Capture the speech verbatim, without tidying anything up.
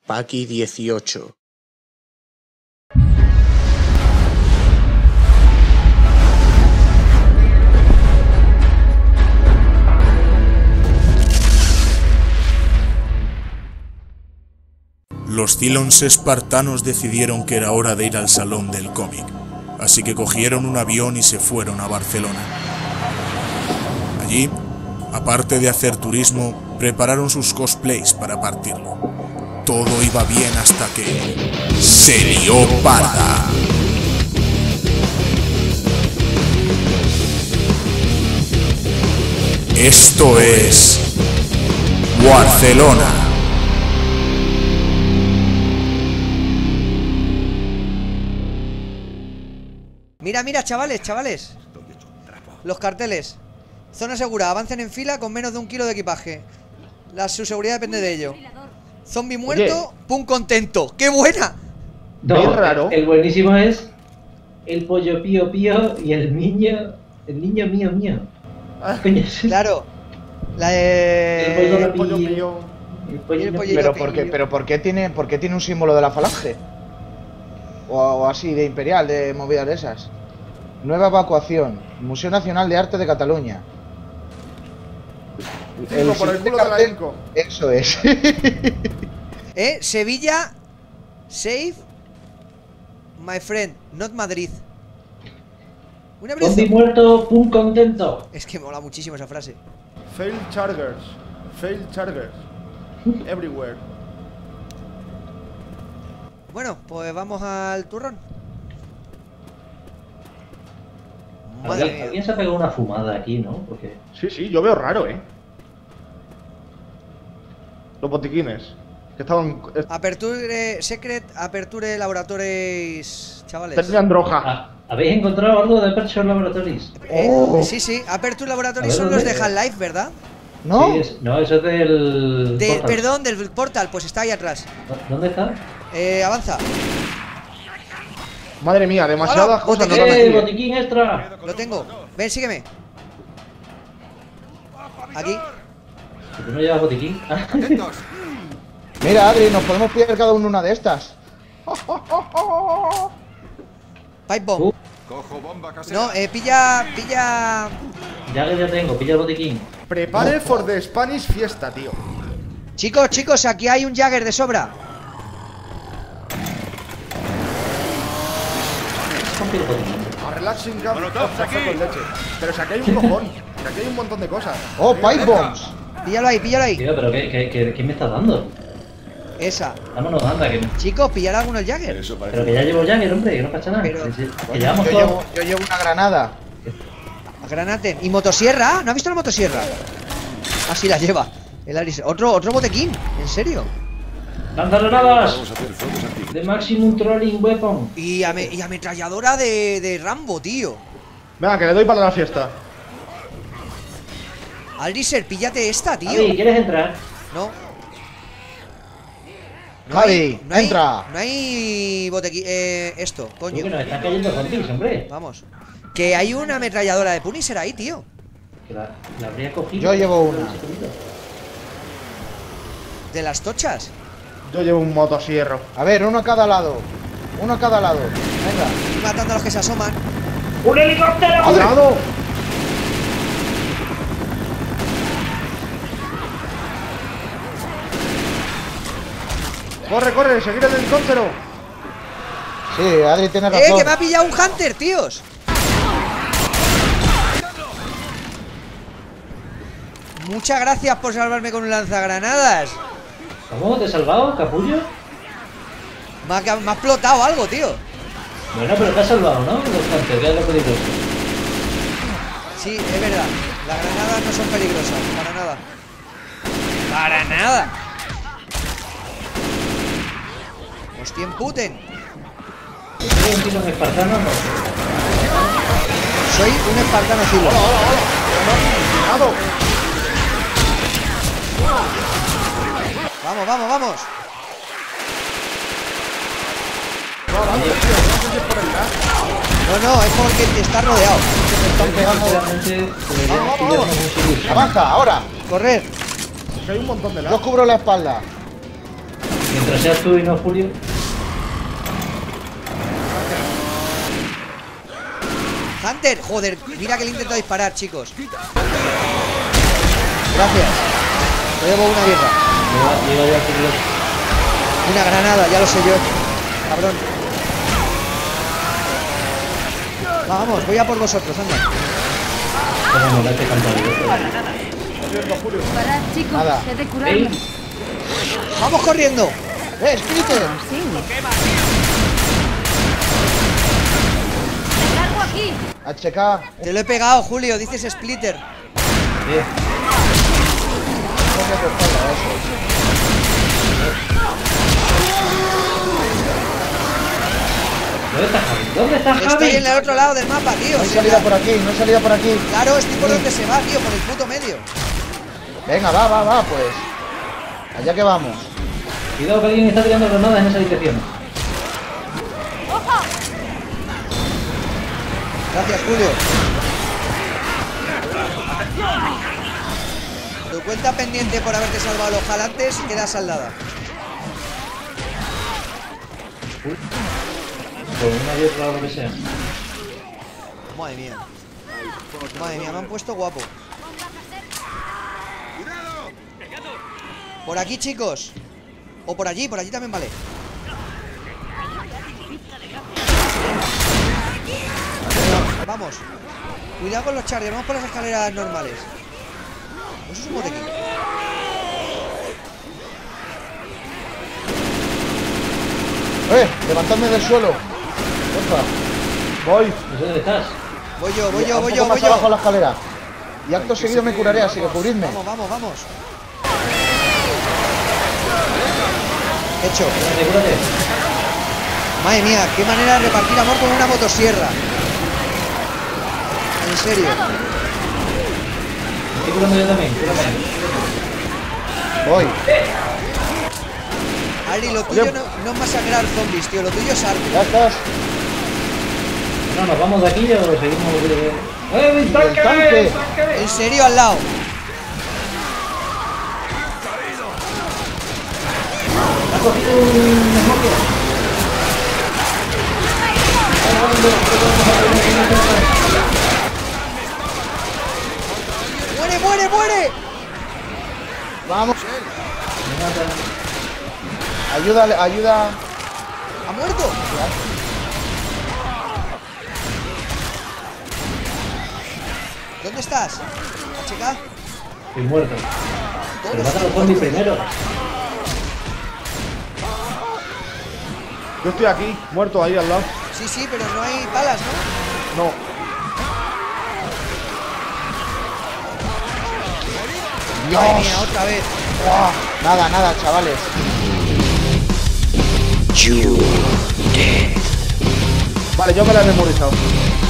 Paki dieciocho. Los Cylons espartanos decidieron que era hora de ir al salón del cómic, así que cogieron un avión y se fueron a Barcelona. Allí, aparte de hacer turismo, prepararon sus cosplays para partirlo. Todo iba bien hasta que se lió parda. Esto es Barcelona. Mira, mira, chavales, chavales. Los carteles. Zona segura, avancen en fila con menos de un kilo de equipaje. La, su seguridad depende de ello. Zombie muerto, Oye. Pum contento. ¡Qué buena! No, es raro. El, el buenísimo es el pollo pío pío y el niño, el niño mío mío. Ah, claro. La de... El pollo pío. El pollo pío. Pero por qué, pero por qué tiene, por qué tiene un símbolo de la falange? O, o así, de imperial, de movidas de esas. Nueva evacuación. Museo Nacional de Arte de Cataluña. El por el culo de la Inco. Eso es. Eh, Sevilla. Save my friend, not Madrid. Una Zombie muerto, pum contento. Es que mola muchísimo esa frase. Fail chargers. Fail chargers. Everywhere. Bueno, pues vamos al turrón. ¿Alguien, ¿Alguien se ha pegado una fumada aquí, no? Porque... Sí, sí, yo veo raro, ¿eh? Los botiquines. Que estaban... Aperture... Secret Aperture Laboratories... Chavales. Tenían droga. Ah, ¿habéis encontrado algo de Aperture Laboratories? Eh, oh. Sí, sí. Aperture Laboratories son los de Half-Life, ¿verdad? ¿No? Sí, es, no, eso es del... De, perdón, del Portal. Pues está ahí atrás. ¿Dónde está? Eh, avanza. Madre mía, demasiadas cosas. ¡Eh, el botiquín extra! Lo tengo. Ven, sígueme. Aquí. ¿Tú no llevas botiquín? Mira, Adri, nos podemos pillar cada uno una de estas. Pipe bomb. Uh. No, eh, pilla... Pilla... Ya que ya tengo, pilla el botiquín. Prepare for the Spanish fiesta, tío. Chicos, chicos, aquí hay un Jagger de sobra. A relaxing camp con leche. Pero si aquí hay un cojón. Si aquí hay un montón de cosas. Oh, pipe bombs. Píllalo ahí, píllalo ahí. Tío, pero ¿qué, qué, qué, qué me estás dando? Esa. Vámonos, anda, que... Chicos, pillar alguno el Jagger. Pero que ya llevo Jagger, hombre, que no pasa nada. Pero... Sí, sí. Bueno, que llevamos yo, todo. llevo, yo llevo una granada. A granate. ¿Y motosierra? ¿No has visto la motosierra? Así la lleva. El Aris. Otro, otro botequín. ¿En serio? ¡Lanzagranadas! De Maximum Trolling Weapon. Y, ame y ametralladora de, de Rambo, tío. Venga, que le doy para la fiesta. Alriser, píllate esta, tío. Javi, ¿quieres entrar? No. No Javi, hay, no entra. Hay, no hay botequín. Eh, esto, coño. Que nos están cayendo zombies, hombre. Vamos. Que hay una ametralladora de Punisher ahí, tío. Que la, la habría cogido. Yo llevo una. ¿De las tochas? Yo llevo un motosierro. A ver, uno a cada lado. Uno a cada lado. Venga. Estoy matando a los que se asoman. ¡Un helicóptero! ¡Al lado! ¡Corre, corre! ¡Seguir el helicóptero! Sí, Adri tiene razón. ¡Eh, que me ha pillado un Hunter, tíos! Muchas gracias por salvarme con un lanzagranadas. ¿Cómo te he salvado, capullo? Me ha, me ha explotado algo, tío. Bueno, pero te has salvado, ¿no? Los Hunter, que es lo peligroso. Sí, es verdad. Las granadas no son peligrosas, para nada. ¡Para nada! ¡Hostia, emputen! ¿Soy un tiro espartano o no? Soy un espartano filo. ¡Hola, hola, hola! Vamos, vamos, vamos. No, no, es porque está rodeado. Se están pegando. Vamos, vamos, vamos. Avanza, ahora. Correr. Que hay un montón de lados. Yo cubro la espalda. Mientras seas tú y no Julio. Hunter, joder, mira que le intento disparar, chicos. Gracias. Te debo una birra. Lleva ya Julio. Una granada, ya lo sé yo. Cabrón. Vamos, voy a por vosotros, anda. Vamos, date cantando. Parad, chicos, Nada. he de curarme. ¡Vamos corriendo! ¡Eh, Splitter! Sí. ¡Me largo aquí! H K. Te lo he pegado, Julio, dices Splitter. Sí. ¿Dónde está Javi? ¿Dónde está Javi? Estoy en el otro lado del mapa, tío. No hay sí, salida claro. por aquí, no hay salida por aquí. Claro, estoy por Sí. donde se va, tío, por el puto medio. Venga, va, va, va, pues. Allá que vamos. Cuidado que alguien está tirando granadas en esa habitación. Gracias, Julio. Tu cuenta pendiente por haberte salvado los jalantes queda saldada. Por una guerra o lo que sea. Madre mía. Madre mía, me han puesto guapo. Por aquí, chicos. O por allí, por allí también vale. Vamos. Cuidado con los chargers, vamos por las escaleras normales. Eso es un botequín. ¡Eh! Levantadme del suelo. Porfa. Voy. No sé dónde estás. Voy yo, voy yo, Un voy poco yo, voy más abajo yo. la escalera. Y acto seguido me curaré, así que cubridme. Vamos, vamos, vamos. Hecho. Cúrate, cúrate. Madre mía, qué manera de repartir amor con una motosierra. En serio. Estoy curando yo también, cúrame. Voy. Ari, lo tuyo Oye. no, no es masacrar zombies, tío. Lo tuyo es arte. Ya estás. No, nos vamos de aquí o seguimos. ¡Eh, mi el tanque! tanque. ¡Mi tanque! En serio, al lado. Ha cogido un smoker. ¡Muere, muere, muere! Vamos. Ayuda, ayuda. ¿Ha muerto? ¿Dónde estás? Chica. Estoy muerto. Todos Pero mata a los están zombies muertos. primero. Yo estoy aquí, muerto ahí al lado. Sí, sí, pero no hay balas, ¿no? No. Madre Dios. mía, otra vez. Buah. Nada, nada, chavales. Vale, yo me la he memorizado.